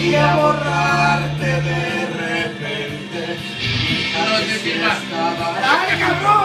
y a borrarte de repente. No te firmas. ¡Dale, cabrón!